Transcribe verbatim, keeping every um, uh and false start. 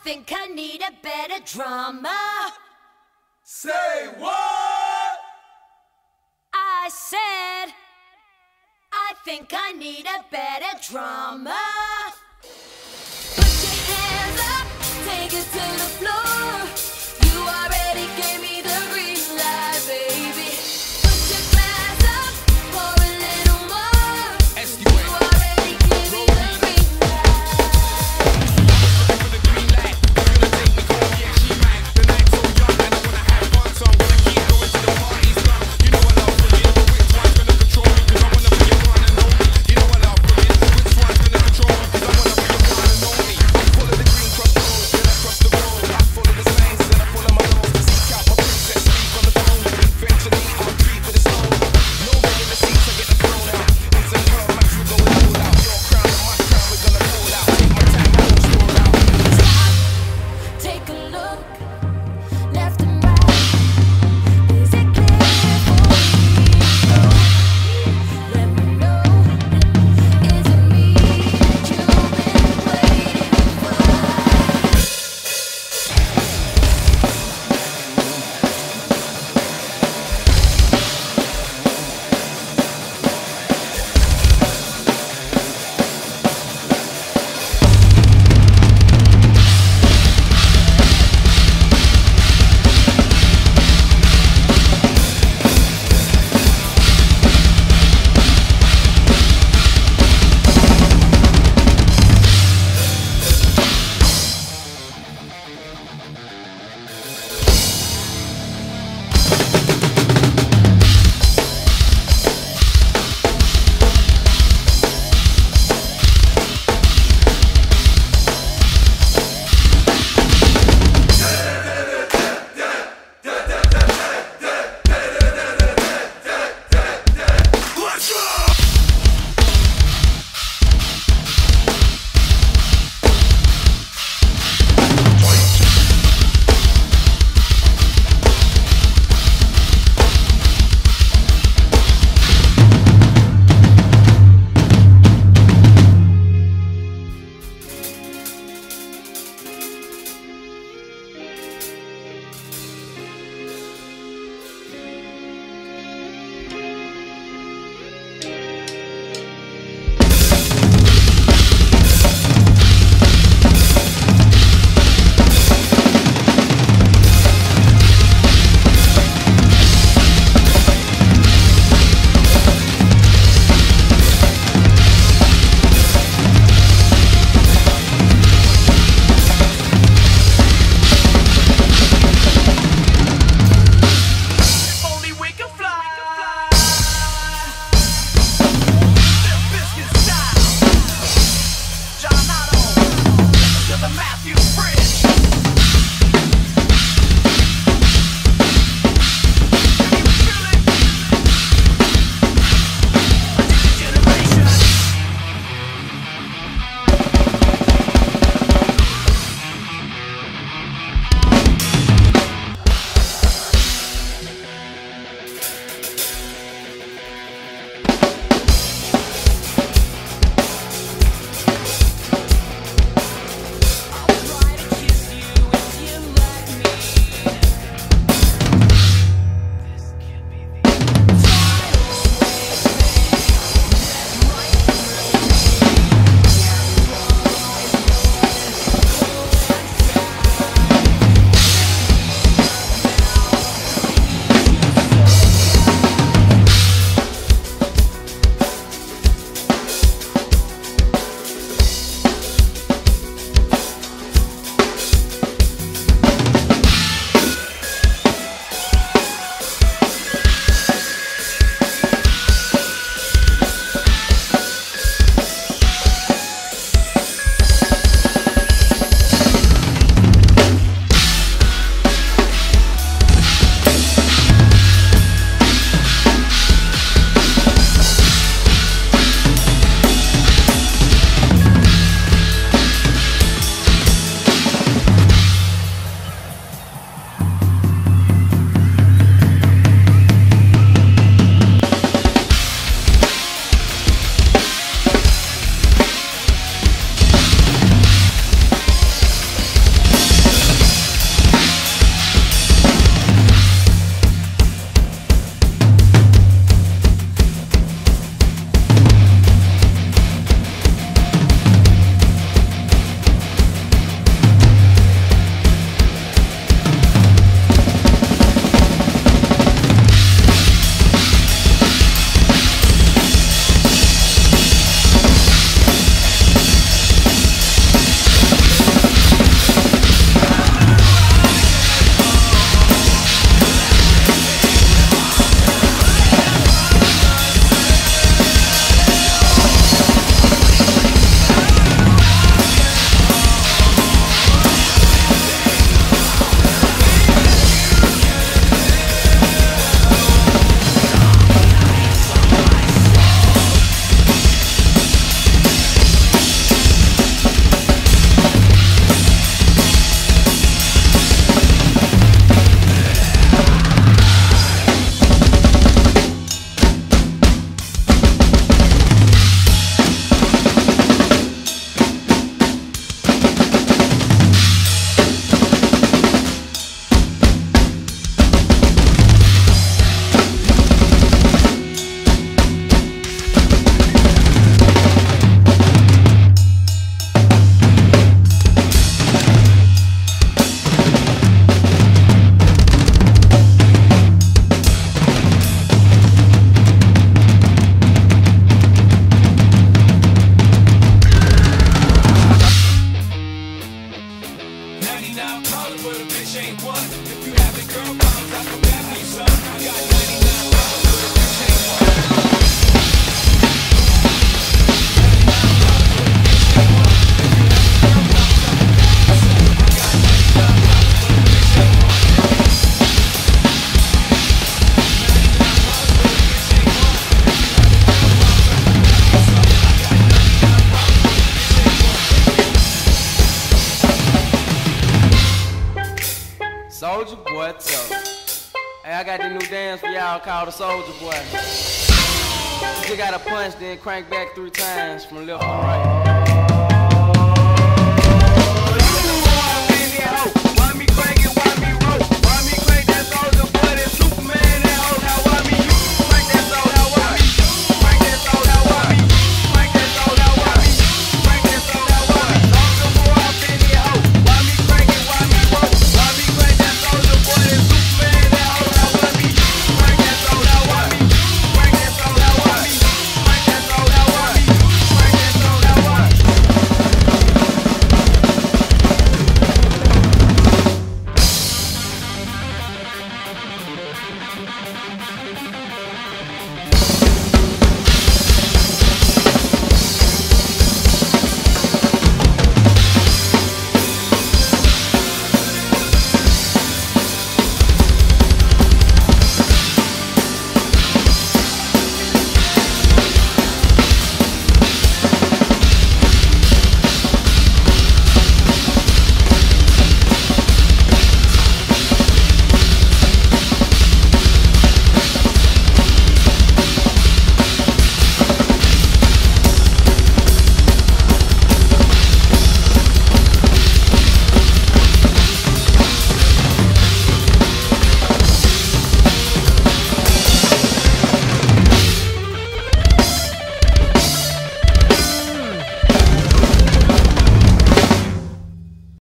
think I need a better drummer. Say what? I said, I think I need a better drummer. Put your hands up, take it to the floor. You already gave me the green light, baby. Put your glass up, pour a little more. You already gave me the green light. For the green light, you're gonna take me home, yeah, she right. The night's so young and I wanna have fun, so I'm gonna keep going to the party's done. You know I love women, but which one's gonna control me? Cause I wanna be your one and only. You know I love women, which one's gonna control me? Cause I wanna Soldier Boy tough. Hey, I got the new dance for y'all called the Soldier Boy. You just gotta punch, then crank back three times from left to right.